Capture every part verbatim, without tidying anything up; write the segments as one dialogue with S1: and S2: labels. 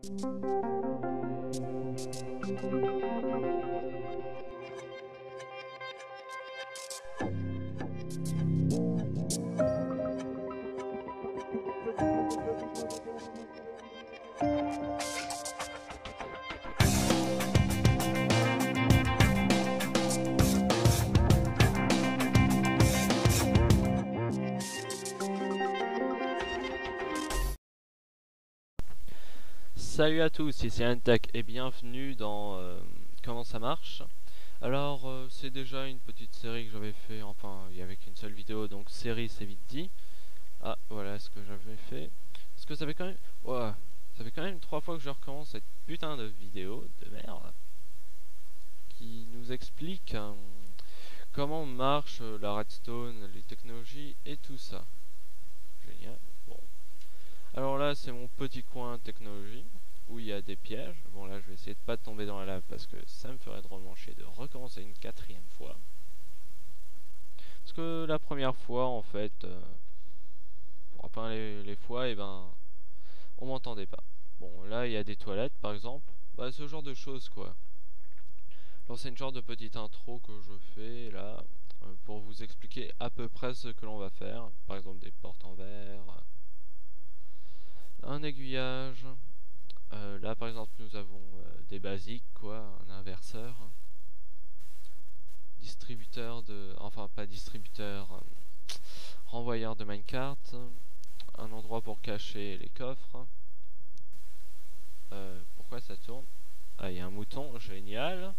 S1: Salut à tous, ici Antech et bienvenue dans euh, Comment ça marche. Alors euh, c'est déjà une petite série que j'avais fait, enfin il y avait qu'une seule vidéo, donc série c'est vite dit. Ah voilà ce que j'avais fait. Parce que ça fait quand même, ouais, ça fait quand même trois fois que je recommence cette putain de vidéo de merde qui nous explique euh, comment marche euh, la redstone, les technologies et tout ça. Génial. Bon. Alors là c'est mon petit coin technologie où il y a des pièges. Bon là je vais essayer de pas tomber dans la lave parce que ça me ferait drôlement chier de recommencer une quatrième fois. Parce que la première fois en fait, euh, pour enfin les, les fois, et eh ben on m'entendait pas. Bon là il y a des toilettes par exemple, bah ce genre de choses quoi. Alors c'est une genre de petite intro que je fais là euh, pour vous expliquer à peu près ce que l'on va faire. Par exemple des portes en verre, un aiguillage. Euh, là par exemple nous avons euh, des basiques quoi, un inverseur, distributeur de, enfin pas distributeur, euh, renvoyeur de minecart, un endroit pour cacher les coffres. Euh, pourquoi ça tourne? Ah il y a un mouton, génial.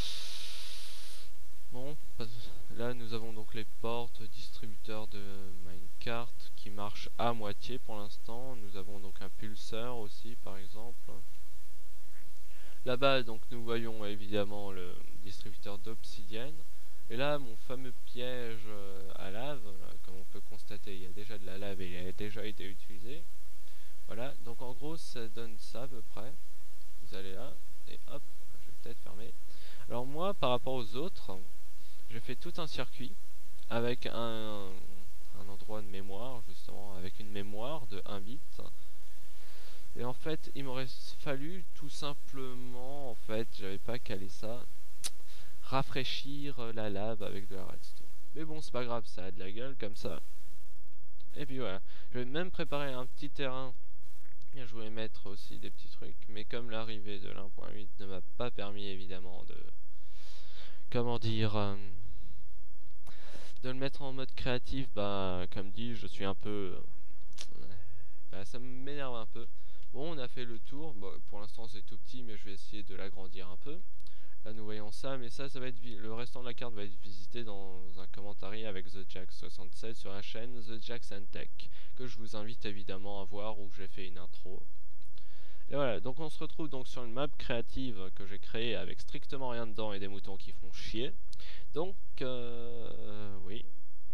S1: Bon, là nous avons donc les portes, distributeurs de minecart qui marchent à moitié pour l'instant. Nous avons donc un pulseur aussi par exemple. Là-bas, donc nous voyons évidemment le distributeur d'obsidienne. Et là, mon fameux piège euh, à lave, là, comme on peut constater, il y a déjà de la lave et il a déjà été utilisé. Voilà, donc en gros, ça donne ça à peu près. Vous allez là, et hop, je vais peut-être fermer. Alors moi, par rapport aux autres, j'ai fait tout un circuit avec un, un endroit de mémoire, justement, avec une mémoire de un bit. Et en fait, il m'aurait fallu tout simplement, en fait, j'avais pas calé ça, rafraîchir la lave avec de la redstone. Mais bon, c'est pas grave, ça a de la gueule comme ça. Et puis voilà, je vais même préparer un petit terrain. Et je voulais mettre aussi des petits trucs, mais comme l'arrivée de l'un point huit ne m'a pas permis évidemment de, comment dire, euh, de le mettre en mode créatif, bah comme dit, je suis un peu, euh, bah, ça m'énerve un peu. Bon, on a fait le tour. Bon, pour l'instant c'est tout petit, mais je vais essayer de l'agrandir un peu. Là nous voyons ça, mais ça, ça va être le restant de la carte va être visité dans un commentaire avec The Jack soixante-sept sur la chaîne The Jack Tech, que je vous invite évidemment à voir, où j'ai fait une intro. Et voilà, donc on se retrouve donc sur une map créative que j'ai créée avec strictement rien dedans et des moutons qui font chier. Donc euh, oui,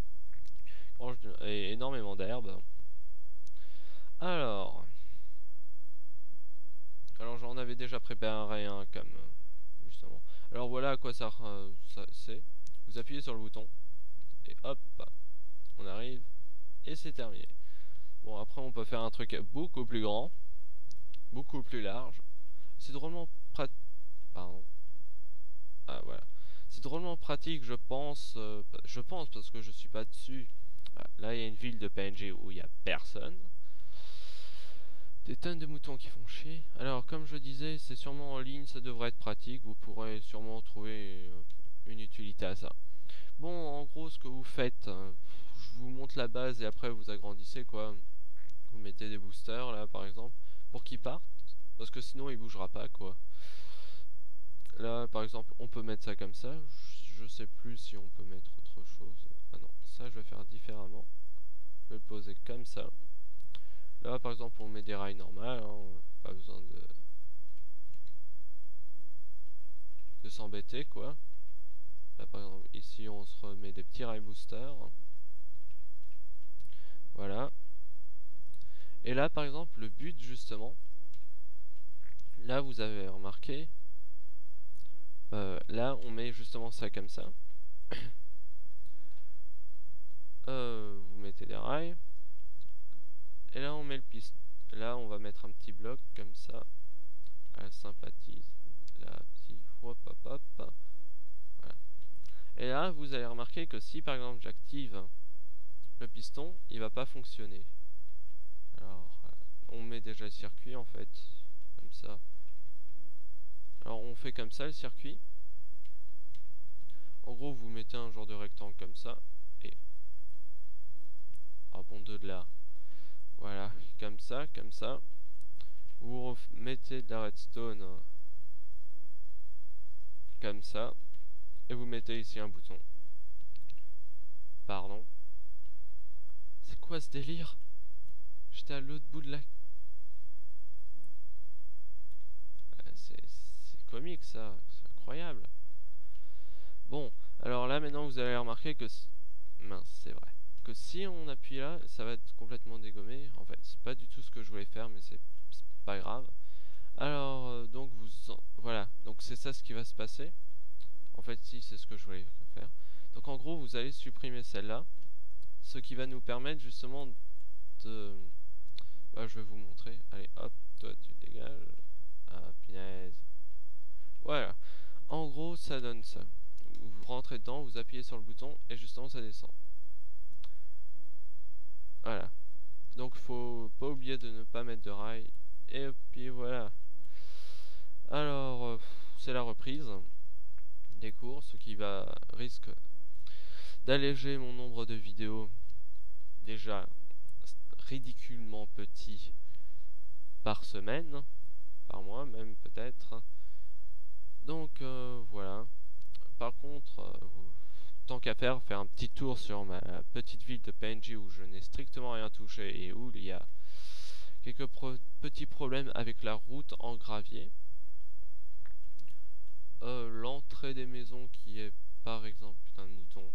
S1: et énormément d'herbes. Alors, alors j'en avais déjà préparé un comme justement. Alors voilà à quoi ça, euh, ça c'est. Vous appuyez sur le bouton et hop, on arrive et c'est terminé. Bon, après on peut faire un truc beaucoup plus grand, beaucoup plus large. C'est drôlement pratique. Pardon. Ah voilà. C'est drôlement pratique, je pense. Euh, je pense parce que je suis pas dessus. Ah, là, il y a une ville de P N G où il y a personne. Des tonnes de moutons qui font chier. Alors, comme je disais, c'est sûrement en ligne, ça devrait être pratique. Vous pourrez sûrement trouver euh, une utilité à ça. Bon, en gros, ce que vous faites, euh, je vous montre la base et après vous agrandissez quoi. Vous mettez des boosters là, par exemple, pour qu'ils partent, parce que sinon il bougera pas quoi. Là, par exemple, on peut mettre ça comme ça. Je, je sais plus si on peut mettre autre chose. Ah non, ça je vais faire différemment. Je vais le poser comme ça. Là, par exemple, on met des rails normales. Hein, pas besoin de de s'embêter quoi. Là, par exemple, ici, on se remet des petits rails boosters. Voilà. Et là, par exemple, le but justement. Là, vous avez remarqué. Euh, là, on met justement ça comme ça. Euh, vous mettez des rails. Et là, on met le piste. Là, on va mettre un petit bloc comme ça. Elle sympathise. La petite hop hop hop. Voilà. Et là, vous allez remarquer que si par exemple j'active le piston, il va pas fonctionner. Alors, on met déjà le circuit en fait, comme ça. Alors on fait comme ça le circuit. En gros, vous mettez un genre de rectangle comme ça et ah bon de là. Voilà, comme ça, comme ça. Vous mettez de la redstone comme ça et vous mettez ici un bouton. Pardon. C'est quoi ce délire? J'étais à l'autre bout de la... C'est comique ça, c'est incroyable. Bon, alors là maintenant vous allez remarquer que... Mince, c'est vrai. Que si on appuie là, ça va être complètement dégommé. En fait, c'est pas du tout ce que je voulais faire, mais c'est pas grave. Alors, euh, donc vous... En... Voilà, donc c'est ça ce qui va se passer. En fait, si, c'est ce que je voulais faire. Donc en gros, vous allez supprimer celle-là. Ce qui va nous permettre justement de... Bah, je vais vous montrer. Allez, hop, toi tu dégages. Ah, punaise. Voilà. En gros, ça donne ça. Vous rentrez dedans, vous appuyez sur le bouton et justement ça descend. Voilà. Donc faut pas oublier de ne pas mettre de rail. Et puis voilà. Alors, euh, c'est la reprise des cours, ce qui va risque d'alléger mon nombre de vidéos déjà ridiculement petit par semaine, par mois même peut-être. Donc euh, voilà. Par contre, euh, tant qu'à faire, faire un petit tour sur ma petite ville de P N G où je n'ai strictement rien touché et où il y a quelques pro petits problèmes avec la route en gravier. Euh, L'entrée des maisons qui est par exemple, putain de mouton,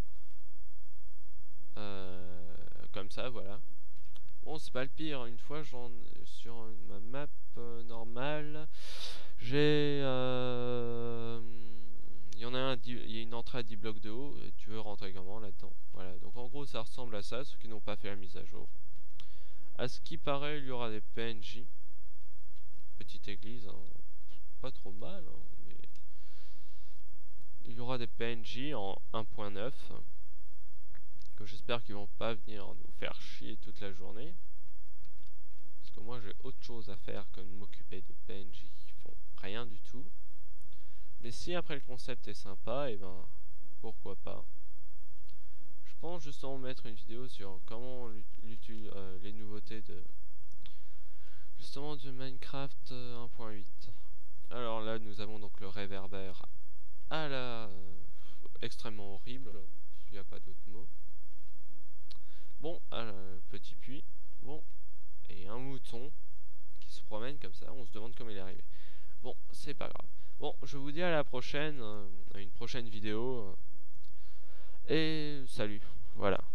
S1: euh, comme ça, voilà. Bon, c'est pas le pire. Une fois, j'en sur ma map euh, normale, j'ai euh, il y en a un, il y a une entrée à dix blocs de haut. Et tu veux rentrer comment là-dedans? Voilà. Donc en gros, ça ressemble à ça. Ceux qui n'ont pas fait la mise à jour. À ce qui paraît, il y aura des P N J. Petite église, hein. Pas trop mal, hein, mais il y aura des P N J en un point neuf. Que j'espère qu'ils vont pas venir nous faire chier toute la journée. Parce que moi j'ai autre chose à faire que de m'occuper de P N J qui font rien du tout. Mais si après le concept est sympa, et ben pourquoi pas. Je pense justement mettre une vidéo sur comment euh, les nouveautés de justement de Minecraft euh, un point huit. Alors là nous avons donc le réverbère à la euh, extrêmement horrible, il n'y a pas d'autre mot. Bon, euh, petit puits, bon, et un mouton qui se promène comme ça, on se demande comment il est arrivé. Bon, c'est pas grave. Bon, je vous dis à la prochaine, euh, à une prochaine vidéo, euh, et salut, voilà.